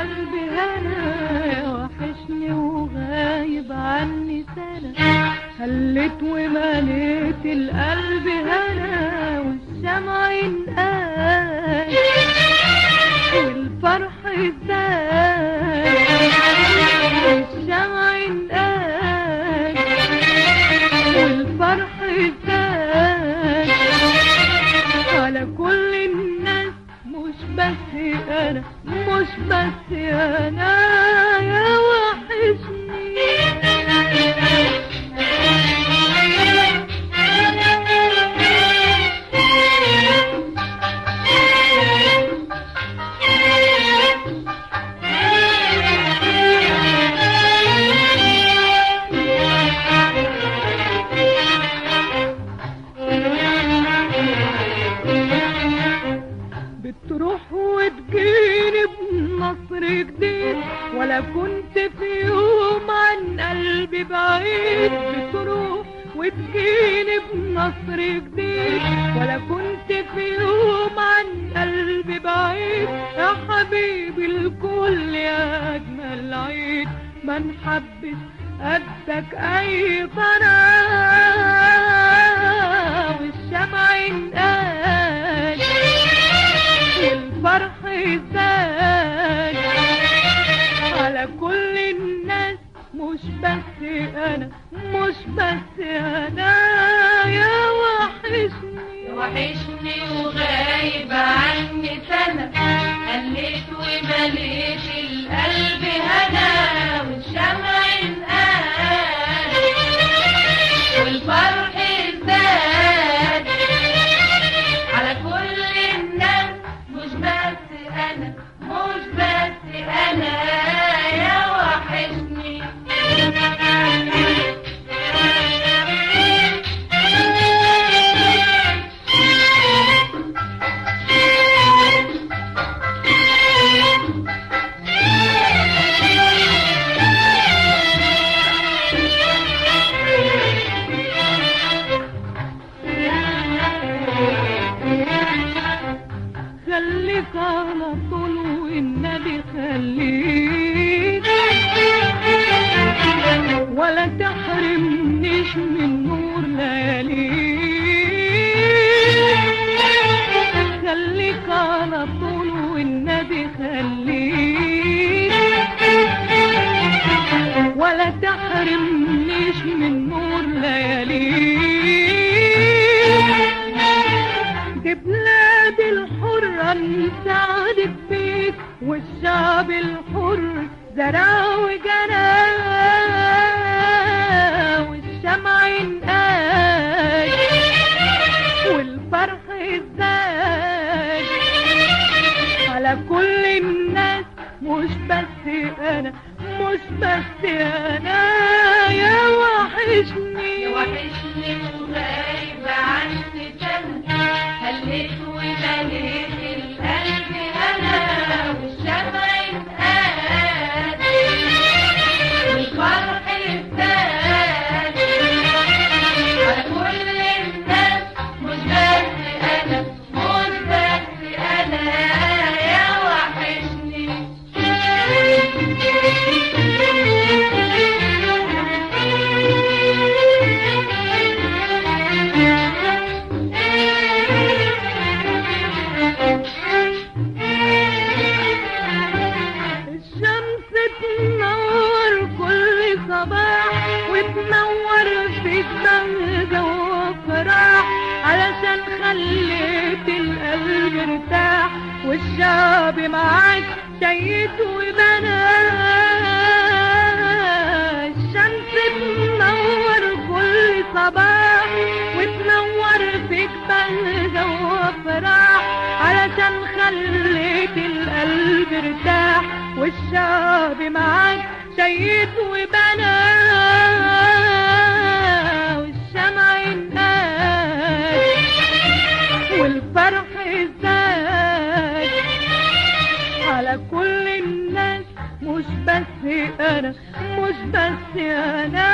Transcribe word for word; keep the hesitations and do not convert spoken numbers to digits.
القلب هنا يا وحشني وغايب عني سنة. هلت ومليت القلب هنا والشمع ينقال والفرح ازاي والشمع ينقال والفرح ازاي على كل الناس مش بس انا مش بس انا يا وحشني. بتروح وتجيني بنصر جديد ولا كنت في يوم عن قلبي بعيد. بتروح وتجيني بنصر جديد ولا كنت في يوم عن قلبي بعيد. يا حبيبي الكل يا أجمل عيد ما نحبش قدك أي قناة والشمع ينقال والفرح ازاي على كل الناس مش بس انا مش بس انا يا وحشني. وحشني وغايب عني سنة. هليت ومليت القلب هنا والشمع ينقال والفرح ازاي على كل الناس مش بس انا مش بس انا يا وحشني. خليك على طول والنبي خليك ولا تحرمنيش من نور لياليك. خليك على طول والنبي خليك ولا تحرمنيش من نور لياليك. دي بلاد الحرة نساعدك فيك والشعب الحر زرع وجنى والشمع ينقال والفرح ازاي على كل الناس مش بس انا مش بس انا يا وحشني. وحشني وغايب عني سنة. هليت ومليت القلب هنا والشمع ينقال والفرح ازاي على كل الناس مش بس انا مش بس انا يا وحشني. الشمس تنور كل صباح وتنور في الدنيا وفرح علشان خليت القلب ارتاح والشعب معاك شيد وبنى. الشمس تنور كل صباح وتنور فيك بهجة وفرح علشان خليت القلب ارتاح والشعب معاك شيد وبنى والشمع ينقال والفرح ازاي على كل الناس مش بس انا مش بس انا